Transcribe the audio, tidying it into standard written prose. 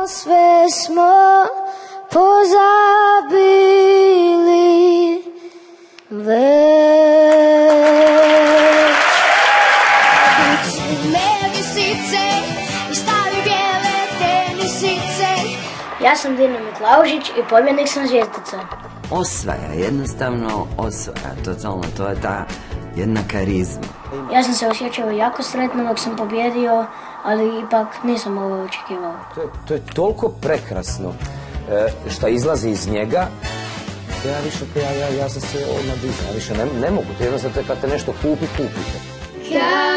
Sve smo pozabili već. Crne lisice i stare bijele tenisice. Ja sam Dino Miklaužić i pobjednik sam Zvjezdica. Osvaja, jednostavno osvaja, totalno, to je ta jedna karizma. Ja sam se osjećao jako sretno dok sam pobjedio, ali ipak nisam ovo očekivao. To je toliko prekrasno što izlazi iz njega. Ja sam se odmah dizao, ja više ne mogu, to jednostavno kad te nešto kupite.